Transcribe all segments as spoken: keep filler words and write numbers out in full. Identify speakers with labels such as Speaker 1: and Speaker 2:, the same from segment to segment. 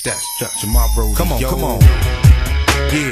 Speaker 1: that's just my rodeo.
Speaker 2: Come on, come on. Yeah.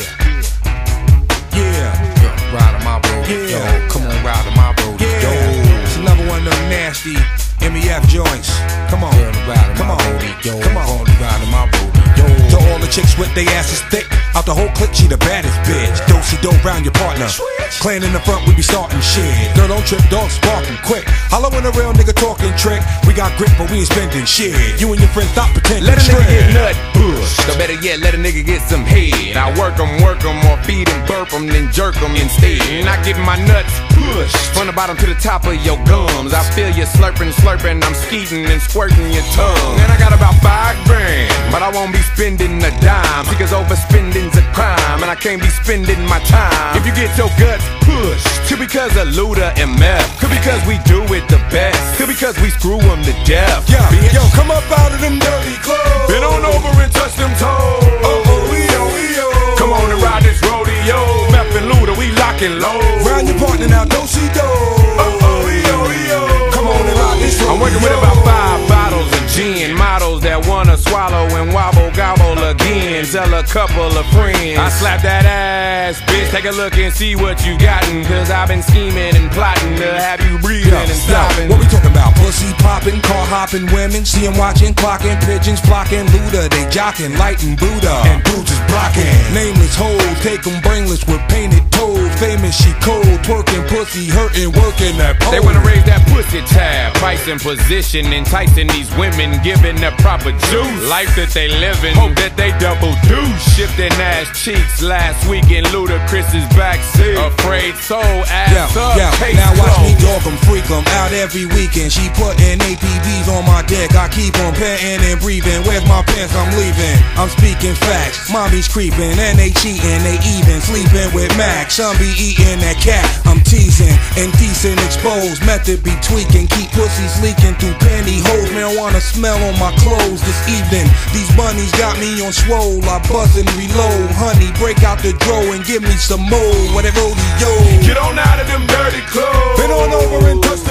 Speaker 2: Yeah.
Speaker 1: Yo, ride on my rodeo.
Speaker 2: Yeah.
Speaker 1: Yo, come on, ride on my rodeo.
Speaker 2: Yeah. It's another one of them nasty M E F joints. Come on.
Speaker 1: Girl, ride on
Speaker 2: Come
Speaker 1: my
Speaker 2: on.
Speaker 1: rodeo.
Speaker 2: Come on.
Speaker 1: Gonna ride on my rodeo.
Speaker 2: To all the chicks with they asses thick, out the whole clique, she the baddest bitch. Dose-doh round your partner. Clan in the front, we be starting shit. Girl, don't trip, dog sparking quick. Holla when a real nigga talking trick. We got grip, but we ain't spending shit. You and your friends stop pretending.
Speaker 3: Let a nigga get nut bush. Or better yet, let a nigga get some head. I work 'em, work 'em, or feed 'em, burp 'em, then jerk 'em instead. And I get my nuts pushed from the bottom to the top of your gums. I feel you slurpin', slurpin', I'm skeetin and squirtin' your tongue. And I got about five grand, but I won't be spending a dime. Because overspending's a crime, and I can't be spending my time. If you get your guts pushed, could because of Luda and meth, could because we do it the best, could because we screw 'em to death.
Speaker 2: Yeah,
Speaker 3: Bitch.
Speaker 2: yo, come up out of them dirty clothes.
Speaker 3: Been on over and touch them toes.
Speaker 2: Oh, oh, we oh, we oh.
Speaker 3: Come on and ride this rodeo. Meth and Luda, we lockin' low.
Speaker 2: Round your partner now, Dose-doh.
Speaker 3: Oh, oh, we oh, we oh.
Speaker 2: Come on and ride this rodeo.
Speaker 3: I'm working with about five bottles of gin, models that wanna swallow and wobble gobble again. Tell a couple of friends I slap that ass, bitch. Take a look and see what you gotten. Cause I've been scheming and plotting to have you breathing
Speaker 2: Yo,
Speaker 3: and
Speaker 2: yo,
Speaker 3: stopping.
Speaker 2: what we talking about? Pussy popping, car hopping women. See 'em watching, clocking, pigeons flocking. Luda, they jocking, lighting Buddha. And dudes is blocking. Nameless hoes, take 'em brainless with painted toes. Famous, she cold, twerking, pussy hurting, working that pole.
Speaker 3: They wanna raise that pussy tab, price and position, enticing these women, giving the proper juice. Life that they living, hope that they double do. Shifting ass cheeks last week in Ludacris' backseat. Afraid soul, ass
Speaker 2: Yeah,
Speaker 3: up,
Speaker 2: yeah.
Speaker 3: case
Speaker 2: Now watch me
Speaker 3: closed.
Speaker 2: dog 'em, freak 'em out every weekend. She putting A P Bs on my dick. I keep on panting and breathing. Where's my pants? I'm leaving. I'm speaking facts. Mommy's creeping and they cheating. They even sleeping with Max. Some be eating that cat. I'm teasing, indecent, exposed. Method be tweaking. Keep pussies leaking through pantyhose. Marijuana smell on my clothes this evening. These bunnies got me on swole. I buzz and reload. Honey, break out the dro and give me some more. Whatever rodeo.
Speaker 3: Get on out of them dirty clothes.
Speaker 2: Been on over and touched